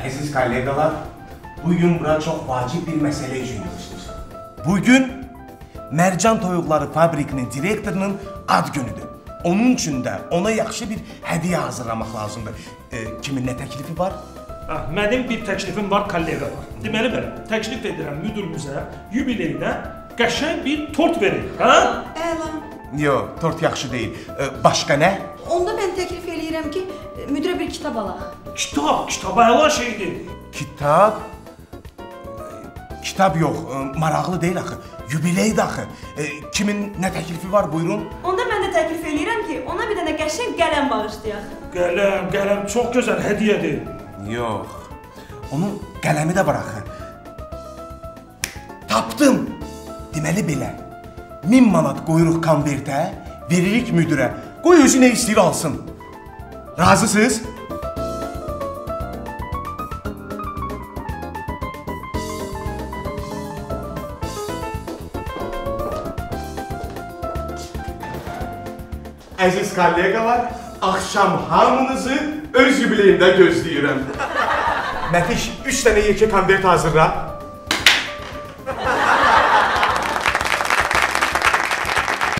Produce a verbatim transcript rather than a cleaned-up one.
Əziz kollegalar, bugün bura çox vacib bir məsələ üçün yığışdıq. Bugün Mərcan Toyuqları Fabrikinin direktorunun ad günüdür. Onun üçün də ona yaxşı bir hədiyyə hazırlamaq lazımdır. E, kimin nə təklifi var? Ah, mənim bir təklifim var, kollegalar. Deməli belə, təklif edirəm müdürümüzə yubileyinə qəşəng bir tort verin, hə? Əla. Yox, tort yaxşı deyil. E, başqa nə? Onda mən təklif eləyirəm ki, müdürə bir kitab alaq. Kitab, kitab əla şeydir. Kitab? Kitab yox, maraqlı deyil axı. Yubileydir axı. E, kimin nə təklifi var, buyurun? Onda mən də təklif eləyirəm ki, ona bir dənə qəşəng qələm bağışlayaq. Qələm, qələm çox gözəl hədiyyədir. Yox, onun qələmi də var axı. Tapdım. Deməli belə, min manat qoyuruq konvertə, veririk müdürə. Qoy özü nə istəyir alsın. Razısınız? Əziz kollegalar, axşam hamınızı öz yubileyimdə gözləyirəm. Mətiş, üç dənə yekə konvert hazırla.